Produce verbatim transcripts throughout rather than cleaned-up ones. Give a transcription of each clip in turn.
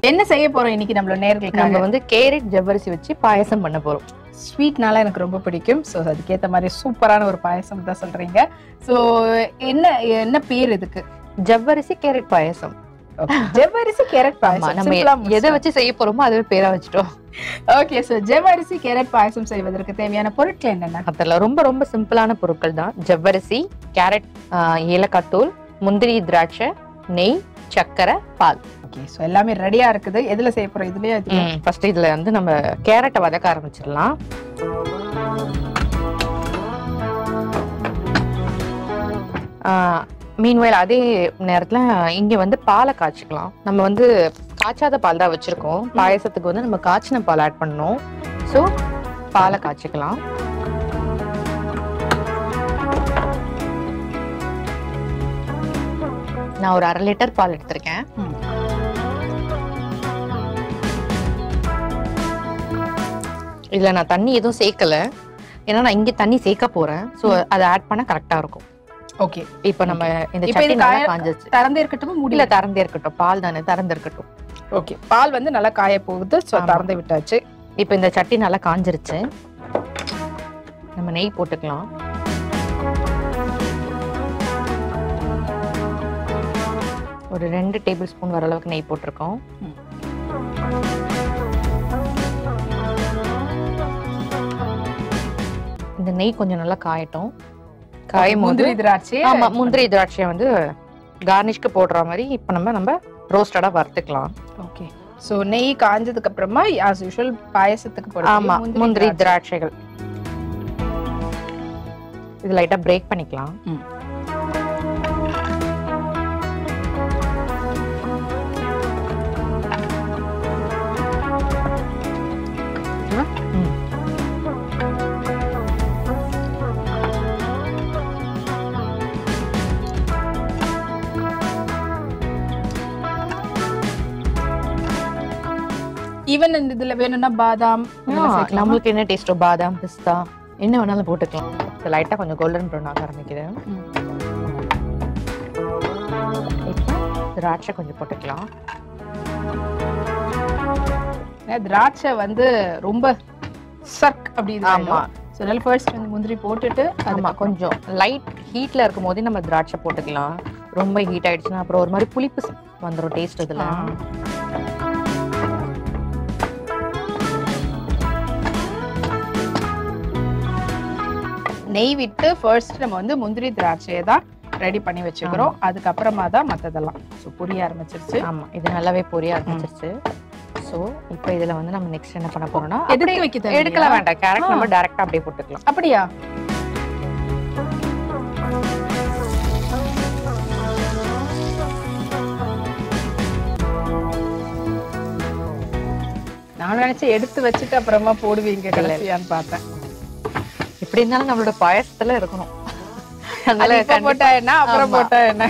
என்ன செய்ய போறோம் இன்னைக்கு நம்மளோட நேயர்களுக்காக? நம்ம வந்து கேரட் ஜவ்வரிசி வச்சு பாயசம் பண்ண போறோம். ஸ்வீட்னால எனக்கு ரொம்ப பிடிக்கும். ஸோ அதுக்கேற்ற மாதிரி சூப்பரான ஒரு பாயசம் தான் சொல்றீங்க. ஸோ என்ன என்ன பேர் இதுக்கு? ஜவ்வரிசி கேரட் பாயசம். ஜவ்வரிசி கேரட் பாயசம். நம்ம எதை வச்சு செய்ய போறோமோ அதுவே பேரா வச்சுட்டோம். ஓகே, ஸோ ஜவ்வரிசி கேரட் பாயசம் செய்வதற்கு தேவையான பொருட்கள் என்னென்ன? அதெல்லாம் ரொம்ப ரொம்ப சிம்பிளான பொருட்கள் தான். ஜவ்வரிசி, கேரட், ஏலக்காய் தூள், முந்திரி, திராட்சை, நெய், சக்கரை, பால். ஓகே, ஸோ எல்லாமே ரெடியா இருக்குது. எதுல செய்ய போறோம்? இதுலயே ஃபர்ஸ்ட் இதுல வந்து நம்ம கேரட்டை வதக்க ஆரம்பிச்சிடலாம். மீன்வேல் அதே நேரத்துல இங்க வந்து பாலை காய்ச்சிக்கலாம். நம்ம வந்து காய்ச்சாத பால் தான் வச்சிருக்கோம். பாயசத்துக்கு வந்து நம்ம காய்ச்சின பால் ஆட் பண்ணணும். ஸோ பாலை காய்ச்சிக்கலாம். நான் ஒரு அரை லிட்டர் பால் எடுத்திருக்கேன். இதுல நான் தண்ணி எதுவும் சேர்க்கல, ஏன்னா நான் இங்க தண்ணி சேர்க்க போறேன். ஸோ அதை ஆட் பண்ண கரெக்டா இருக்கும். ஓகே, இப்போ நம்ம இந்த சட்னி நல்லா காஞ்சிருச்சு. திறந்தே இருக்கட்டும், முடியல திறந்தே இருக்கட்டும், பால் தானே திறந்து இருக்கட்டும். ஓகே, பால் வந்து நல்லா காய போகுது. ஸோ திறந்து விட்டாச்சு. இப்போ இந்த சட்னி நல்லா காஞ்சிருச்சு. நம்ம நெய் போட்டுக்கலாம். ஒரு ரெண்டு டேபிள் ஸ்பூன் வர அளவுக்கு நெய் போட்டிருக்கோம். இந்த நெய் கொஞ்சம் நல்லா காயட்டும். காயும் முந்திரி திராட்சை, ஆமா முந்திரி திராட்சையை வந்து கார்னிஷ்க்கு போடுற மாதிரி இப்போ நம்ம நம்ம ரோஸ்டடா வறுத்துக்கலாம். ஓகே, சோ நெய் காஞ்சதுக்கு அப்புறமா as usual பாயசத்துக்கு போடுற ஆமா முந்திரி திராட்சைகள் இது லைட்டா பிரேக் பண்ணிக்கலாம். ஈவன் இந்த இதுல வேணும்னா பாதாம், நம்மளுக்கு என்ன டேஸ்டோ பாதாம், பிஸ்தா என்ன வேணாலும் போட்டுக்கலாம். லைட்டா கொஞ்சம் கோல்டன் ப்ரௌன் ஆக ஆரம்பிக்குது. இப்போ திராட்சை கொஞ்சம் போட்டுக்கலாம். திராட்சை வந்து ரொம்ப சர்க் அப்படி ஆமா. சோ அதனால ஃபர்ஸ்ட் வந்து முந்திரி போட்டுட்டு ஆமா கொஞ்சம் லைட் ஹீட்ல இருக்கும் போதே நம்ம திராட்சை போட்டுக்கலாம். ரொம்ப ஹீட் ஆயிடுச்சுன்னா அப்புறம் ஒரு மாதிரி புளிப்பு வந்துடும் டேஸ்ட் இதுல. நெய் விட்டு ஃபர்ஸ்ட் நம்ம வந்து முந்திரி திராட்சையை தான் ரெடி பண்ணி வச்சுக்கிறோம். அதுக்கப்புறமா தான் மற்றதெல்லாம். ஸோ பொரிய ஆரம்பிச்சிருச்சு. ஆமா இது நல்லாவே பொரிய ஆரம்பிச்சிருச்சு. ஸோ இப்போ இதுல வந்து நம்ம நெக்ஸ்ட் என்ன பண்ண போறோம்னா எடுத்து வைக்க எடுக்கலாம் வேண்டாம். கேரட் நம்ம டைரக்டா அப்படியே போட்டுக்கலாம். அப்படியா? நான் நினைச்சேன் எடுத்து வச்சுட்டு அப்புறமா போடுவீங்க கடைசியான்னு பார்த்தேன். எப்படி இருந்தாலும் நம்மளோட பாயசத்துல இருக்கணும். போட்டா என்ன அப்புறம் போட்டா என்ன.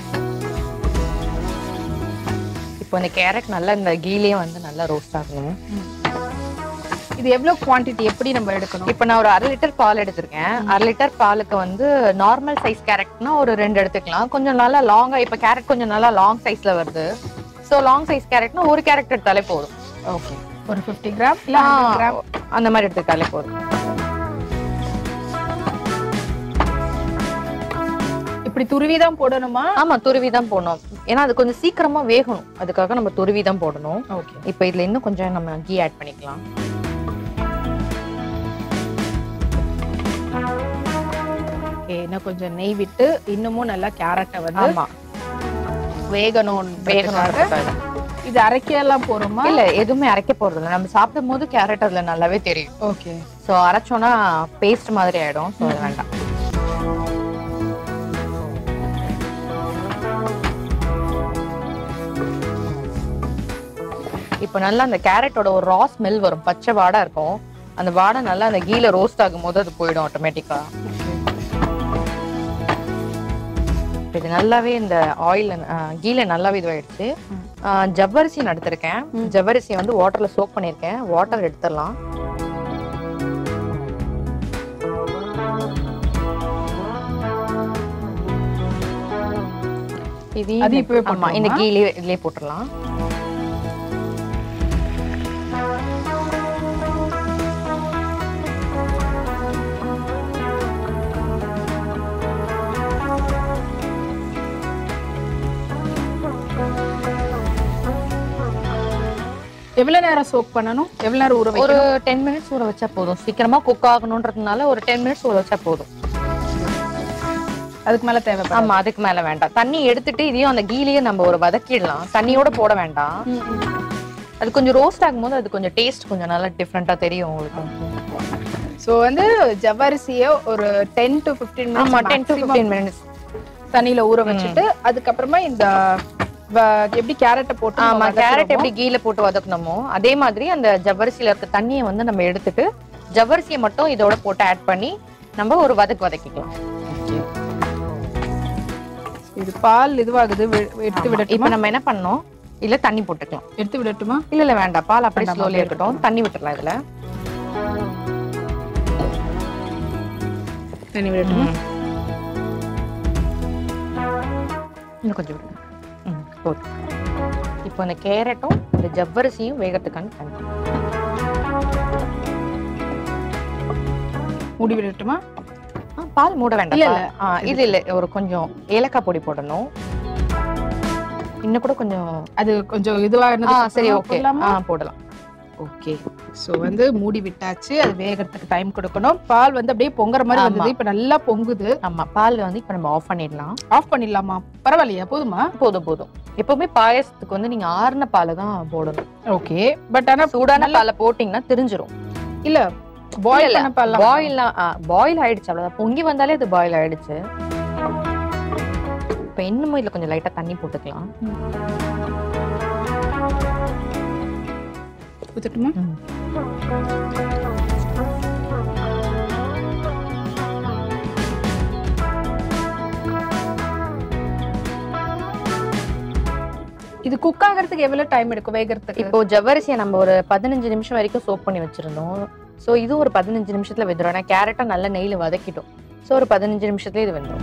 இப்போ இந்த கேரட் நல்லா இந்த கீலே வந்து நல்லா ரோஸ்ட் ஆகணும். இது எவ்வளவு குவாண்டிட்டி எப்படி நம்ம எடுக்கணும்? இப்போ நான் ஒரு அரை லிட்டர் பால் எடுத்திருக்கேன். அரை லிட்டர் பாலுக்கு வந்து நார்மல் சைஸ் கேரட்னா ஒரு ரெண்டு எடுத்துக்கலாம். கொஞ்சம் நல்லா லாங்கா இப்போ கேரட் கொஞ்சம் நல்லா லாங் சைஸ்ல வருது. ஸோ லாங் சைஸ் கேரட்னா ஒரு கேரட் எடுத்தாலே போதும். ஓகே, ஒரு ஃபிஃப்டி கிராம் இல்ல ஹண்ட்ரட் கிராம் அந்த மாதிரி எடுத்துக்கிட்டாலே போதும். இப்படி துருவிதான் போடணுமா? ஆமா துருவிதான் போடணும். ஏன்னா அது கொஞ்சம் சீக்கிரமா வேகணும். அதுக்காக நம்ம துருவிதான் போடணும். ஓகே, இப்போ இதுல இன்னும் கொஞ்சம் நம்ம கீ ஆட் பண்ணிக்கலாம். ஓகே, இன்னும் கொஞ்சம் நெய் விட்டு இன்னமும் நல்லா கேரட்டை வந்து ஆமா வேகணும் வேகணும். இது அரைக்கலாம் போறோமா? இல்ல எதுவுமே அரைக்க போறது இல்லை. நம்ம சாப்பிடும் போது கேரட் அதுல நல்லாவே தெரியும். ஓகே, சோ அரைச்சோம்னா பேஸ்ட் மாதிரி ஆயிடும். சோ அது வேண்டாம். இப்போ நல்லா அந்த கேரட்டோட ஒரு ரா ஸ்மெல் வரும். பச்சை வாடை இருக்கும். அந்த வாடை நல்லா அந்த கீல ரோஸ்ட் ஆகும் போது அது போயிடும் ஆட்டோமேட்டிக்கா. இது நல்லாவே இந்த ஆயில் கீல நல்லாவே இதுவாயிடுச்சு. ஜவ்வரிசி எடுத்திருக்கேன். ஜவ்வரிசியை வந்து வாட்டர்ல சோக் பண்ணிருக்கேன். வாட்டர் எடுத்துடலாம். இது இப்பவே இந்த கீலே இதுலயே போட்டுடலாம். எவ்வளவு நேரம் சோக் பண்ணனும்? எவ்வளவு நேரம் ஊற வைக்கணும்? ஒரு ten மினிட்ஸ் ஊற வச்சா போதும். சீக்கிரமா குக் ஆகணும்ன்றதுனால ஒரு ten மினிட்ஸ் ஊற வச்சா போதும். அதுக்கு மேல தேவை? ஆமா, அதுக்கு மேல வேண்டாம். தண்ணி எடுத்துட்டு இதையும் அந்த கீலியே நம்ம ஒரு வதக்கிடலாம். தண்ணியோட போட வேண்டாம். அது கொஞ்சம் ரோஸ்ட் ஆகும்போது அது கொஞ்சம் டேஸ்ட் கொஞ்சம் நல்லா டிஃபரெண்டா தெரியும் உங்களுக்கு. சோ வந்து ஜவ்வரிசியை ஒரு ten to fifteen minutes, ஆமா ten to fifteen minutes தண்ணியில ஊற வச்சிட்டு அதுக்கு அப்புறமா இந்த எப்படி கேரட்டை போட்டு ஆமா கேரட் எப்படி கீல போட்டு வதக்கணுமோ அதே மாதிரி அந்த ஜவ்வரிசியில இருக்க தண்ணியை வந்து நம்ம எடுத்துட்டு ஜவ்வரிசியை மட்டும் இதோட போட்டு ஆட் பண்ணி நம்ம ஒரு வதக்கு வதக்கிக்கலாம். இது பால் இதுவாகுது, எடுத்து விடட்டுமா? இப்போ நம்ம என்ன பண்ணோம், இல்ல தண்ணி போட்டுக்கலாம். எடுத்து விடட்டுமா? இல்ல இல்ல வேண்டாம், பால் அப்படியே ஸ்லோலி இருக்கட்டும். தண்ணி விட்டுறலாம். இதுல தண்ணி விடட்டுமா? இன்னும் கொஞ்சம் விடுங்க. ம் போதும். இப்போ அந்த கேரட்டும் இந்த ஜவ்வரிசியும் வேகத்துக்கான தண்ணி மூடி விடட்டுமா? பால் மூட வேண்டாம். இது இல்ல, ஒரு கொஞ்சம் ஏலக்காய் பொடி போடணும். இன்னும் கூட கொஞ்சம் அது கொஞ்சம் இதுவா இருந்தா சரி. ஓகே, போடலாம். ஓகே, சோ வந்து மூடி விட்டாச்சு. அது வேகறதுக்கு டைம் கொடுக்கணும். பால் வந்து அப்படியே பொங்குற மாதிரி வந்தது. இப்ப நல்லா பொங்குது. ஆமா, பால் வந்து இப்ப நம்ம ஆஃப் பண்ணிடலாம். ஆஃப் பண்ணிடலாமா? பரவாயில்லையா? போதுமா? போதும் போதும். எப்பவுமே பாயசத்துக்கு வந்து நீங்க ஆறுன பாலை தான் போடணும். ஓகே, பட் ஆனா சூடான பாலை போட்டீங்கன்னா தெரிஞ்சிரும். இல்ல பாயில் பண்ண பால் பாயில் பாயில் ஆயிடுச்சு, அவ்வளவுதான். பொங்கி வந்தாலே அது பாயில் ஆயிடுச்சு. இப்ப இன்னும் இதுல கொஞ்சம் லைட்டா தண்ணி போட்டுக்கலாம். ஊத்தட்டுமா? இது குக் ஆகிறதுக்கு எவ்வளவு டைம் எடுக்கும் வேகறதுக்கு? இப்போ ஜவ்வரிசியை நம்ம ஒரு பதினஞ்சு நிமிஷம் வரைக்கும் சோப் பண்ணி வச்சிருந்தோம். சோ இது ஒரு பதினஞ்சு நிமிஷத்துல வெந்துரும். ஆனா கேரட்டா நல்ல நெய்ல வதக்கிட்டோம். சோ ஒரு பதினஞ்சு நிமிஷத்துல இது வெந்துரும்.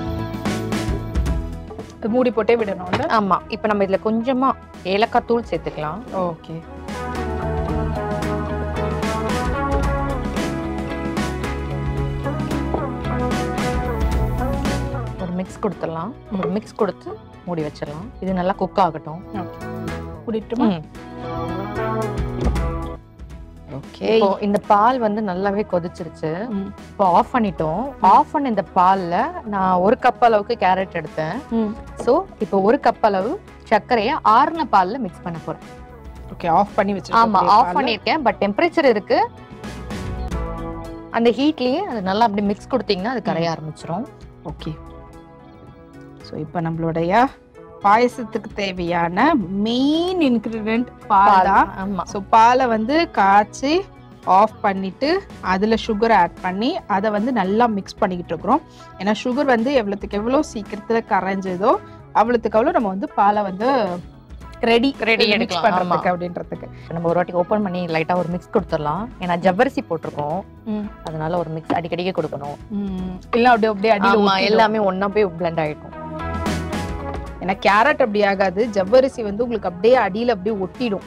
மூடி போட்டே விடணும். ஆமா, இப்போ நம்ம இதுல கொஞ்சமா ஏலக்காய் தூள் சேர்த்துக்கலாம். ஓகே, ஒரு மிக்ஸ் கொடுத்துடலாம். ஒரு மிக்ஸ் கொடுத்து மூடி வச்சிடலாம். இது நல்லா குக் ஆகட்டும். மூடிட்டுமா? ஓகே, இப்போ இந்த பால் வந்து நல்லாவே கொதிச்சிருச்சு. இப்போ ஆஃப் பண்ணிட்டோம். ஆஃப் பண்ண இந்த பால்ல நான் ஒரு கப் அளவுக்கு கேரட் எடுத்தேன். சோ இப்போ ஒரு கப் அளவு சர்க்கரையை ஆறுன பால்ல மிக்ஸ் பண்ண போறேன். ஓகே, ஆஃப் பண்ணி வச்சிருக்கேன். ஆமா, ஆஃப் பண்ணிருக்கேன். பட் டெம்பரேச்சர் இருக்கு. அந்த ஹீட்லயே அது நல்லா அப்படியே மிக்ஸ் கொடுத்தீங்கன்னா அது கரைய ஆரம்பிச்சிரும். ஓகே, சோ இப்போ நம்மளுடைய பாயசத்துக்கு தேவையான மெயின் இன்கிரிடியன்ட் பால் தான். ஆமா, ஸோ பாலை வந்து காய்ச்சி ஆஃப் பண்ணிட்டு அதுல சுகர் ஆட் பண்ணி அதை வந்து நல்லா மிக்ஸ் பண்ணிக்கிட்டு இருக்கிறோம். ஏன்னா சுகர் வந்து எவ்வளவுக்கு எவ்வளவு சீக்கிரத்துல கரைஞ்சதோ அவ்வளவுக்கு அவ்வளவு நம்ம வந்து பாலை வந்து ரெடி ரெடி மிக்ஸ் பண்றதுக்கு அப்படின்றதுக்கு நம்ம ஒரு வாட்டி ஓபன் பண்ணி லைட்டா ஒரு மிக்ஸ் கொடுத்துடலாம். ஏன்னா ஜவ்வரிசி போட்டிருக்கோம், அதனால ஒரு மிக்ஸ் அடிக்கடிக்கே கொடுக்கணும். இல்ல அப்படியே அப்படியே அடியில எல்லாமே ஒன்னா போய் பிளெண்ட் ஆயிடும். ஏன்னா கேரட் அப்படி ஆகாது, ஜவ்வரிசி வந்து உங்களுக்கு அப்படியே அடியில அப்படியே ஒட்டிடும்.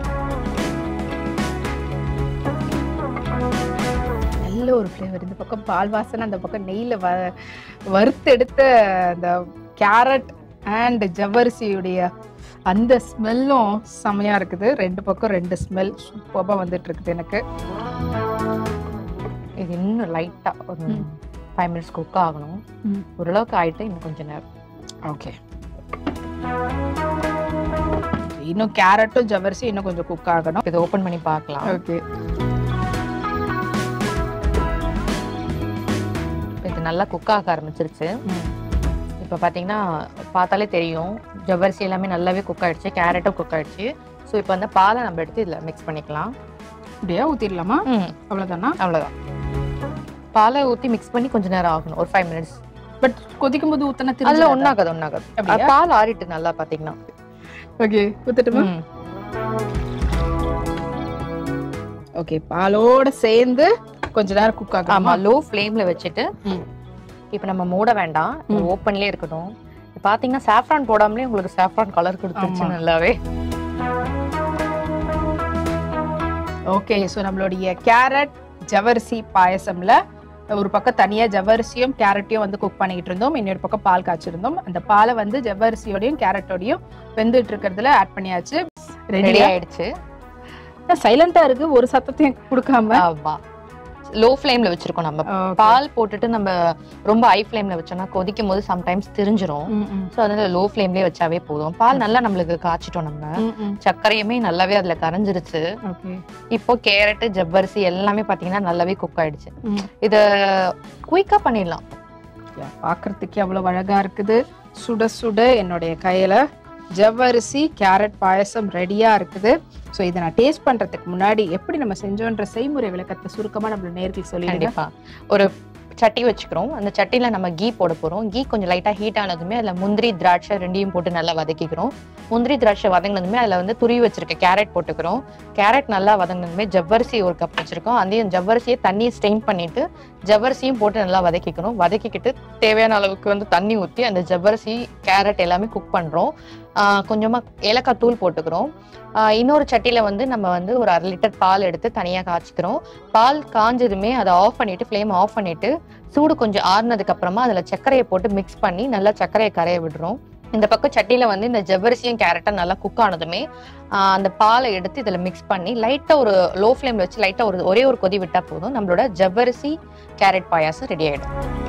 நல்ல ஒரு ஃப்ளேவர். இந்த பக்கம் பால் வாசனை, அந்த பக்கம் நெய்ல வ வறுத்தெடுத்த அந்த கேரட் அண்ட் ஜவ்வரிசியுடைய அந்த ஸ்மெல்லும் செமையா இருக்குது. ரெண்டு பக்கம் ரெண்டு ஸ்மெல் சூப்பரா வந்துட்டு இருக்குது எனக்கு. இது இன்னும் லைட்டா ஒரு ஃபைவ் மினிட்ஸ் குக் ஆகணும். ஓரளவுக்கு ஆயிட்டு இன்னும் கொஞ்ச நேரம். ஓகே, இன்னும் கேரட்டும் ஜவ்வரிசி இன்னும் கொஞ்சம் குக் ஆகணும். இதை ஓபன் பண்ணி பார்க்கலாம். ஓகே, இது நல்லா குக் ஆக ஆரம்பிச்சிருச்சு. இப்போ பாத்தீங்கன்னா பார்த்தாலே தெரியும் ஜவ்வரிசி எல்லாமே நல்லாவே குக் ஆயிடுச்சு, கேரட்டும் குக் ஆயிடுச்சு. ஸோ இப்போ அந்த பாலை நம்ம எடுத்து இதில் மிக்ஸ் பண்ணிக்கலாம். அப்படியே ஊற்றிடலாமா? ம், அவ்வளோதானா? அவ்வளோதான். பாலை ஊற்றி மிக்ஸ் பண்ணி கொஞ்ச நேரம் ஆகணும், ஒரு ஃபைவ் மினிட்ஸ். பட் கொதிக்கும் போது ஊற்றினா அதில் ஒன்றாகாது ஒன்றாகாது. பால் ஆறிட்டு நல்லா பார்த்தீங்கன்னா. ஓகே, ஊற்றட்டுமா? ஓகே, பாலோட சேர்ந்து கொஞ்ச நேரம் குக் ஆகும். ஆமா, லோ ஃப்ளேம்ல வச்சுட்டு இப்போ நம்ம மூட வேண்டாம், ஓப்பன்லயே இருக்கட்டும். பாத்தீங்கன்னா சாஃப்ரான் போடாமலே உங்களுக்கு சாஃப்ரான் கலர் கொடுத்துருச்சு நல்லாவே. ஓகே, ஸோ நம்மளுடைய கேரட் ஜவ்வரிசி பாயசம்ல ஒரு பக்கம் தனியா ஜவ்வரிசியும் கேரட்டையும் வந்து குக் பண்ணிக்கிட்டு இருந்தோம், இன்னொரு பக்கம் பால் காய்ச்சிருந்தோம். அந்த பாலை வந்து ஜவ்வரிசியோடையும் கேரட்டோடையும் வெந்துட்டு இருக்கிறதுல ஆட் பண்ணியாச்சு. ரெடி ஆயிடுச்சு. சைலண்டா இருக்கு, ஒரு சத்தத்தையும் கொடுக்காம. ஆமா, லோ ஃப்ளேம்ல வச்சிருக்கோம் நம்ம. பால் போட்டுட்டு நம்ம ரொம்ப ஹை ஃப்ளேம்ல வச்சோம்னா கொதிக்கும் போது சம்டைம்ஸ் தெரிஞ்சிரும். சோ அதனால லோ ஃப்ளேம்லயே வச்சாவே போதும். பால் நல்லா நம்மளுக்கு காய்ச்சிட்டோம், நம்ம சர்க்கரையுமே நல்லாவே அதுல கரைஞ்சிருச்சு. இப்போ கேரட், ஜவ்வரிசி எல்லாமே பாத்தீங்கன்னா நல்லாவே குக் ஆயிடுச்சு. இத குயிக்கா பண்ணிடலாம். பாக்குறதுக்கு அவ்வளவு அழகா இருக்குது. சுட சுட என்னுடைய கையில ஜவ்வரிசி கேரட் பாயசம் ரெடியா இருக்குது. ஸோ இதை நான் டேஸ்ட் பண்றதுக்கு முன்னாடி எப்படி நம்ம செஞ்சோன்ற செய்முறை விளக்கத்தை சுருக்கமா நம்ம நேர்களுக்கு சொல்லி. கண்டிப்பா. ஒரு சட்டி வச்சுக்கிறோம். அந்த சட்டியில நம்ம கீ போட போறோம். கீ கொஞ்சம் லைட்டா ஹீட் ஆனதுமே அதுல முந்திரி திராட்சை ரெண்டையும் போட்டு நல்லா வதக்கிக்கிறோம். முந்திரி திராட்சை வதங்கினதுமே அதுல வந்து துருவி வச்சிருக்க கேரட் போட்டுக்கிறோம். கேரட் நல்லா வதங்கினதுமே ஜவ்வரிசி ஒரு கப் வச்சிருக்கோம். அந்த ஜவ்வரிசியை தண்ணியை ஸ்ட்ரெயின் பண்ணிட்டு ஜவ்வரிசியும் போட்டு நல்லா வதக்கிக்கணும். வதக்கிக்கிட்டு தேவையான அளவுக்கு வந்து தண்ணி ஊற்றி அந்த ஜவ்வரிசி கேரட் எல்லாமே குக் பண்றோம். ஆஹ் கொஞ்சமா ஏலக்காய் தூள் போட்டுக்கிறோம். ஆஹ் இன்னொரு சட்டியில வந்து நம்ம வந்து ஒரு அரை லிட்டர் பால் எடுத்து தனியா காய்ச்சிக்கிறோம். பால் காஞ்சதுமே அதை ஆஃப் பண்ணிட்டு ஃப்ளேம் ஆஃப் பண்ணிட்டு சூடு கொஞ்சம் ஆறுனதுக்கு அப்புறமா அதுல சர்க்கரையை போட்டு மிக்ஸ் பண்ணி நல்லா சர்க்கரையை கரைய விடுறோம். இந்த பக்கம் சட்டியில வந்து இந்த ஜவ்வரிசியும் கேரட்டும் நல்லா குக் ஆனதுமே ஆஹ் அந்த பாலை எடுத்து இதுல மிக்ஸ் பண்ணி லைட்டா ஒரு லோ ஃப்ளேம்ல வச்சு லைட்டா ஒரு ஒரே ஒரு கொதி விட்டா போதும், நம்மளோட ஜவ்வரிசி கேரட் பாயாசம் ரெடி ஆயிடும்.